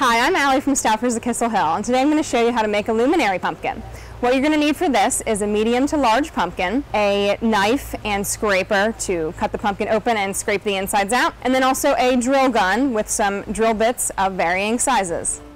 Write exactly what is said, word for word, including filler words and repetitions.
Hi, I'm Allie from Stauffers of Kissel Hill, and today I'm going to show you how to make a luminary pumpkin. What you're going to need for this is a medium to large pumpkin, a knife and scraper to cut the pumpkin open and scrape the insides out, and then also a drill gun with some drill bits of varying sizes.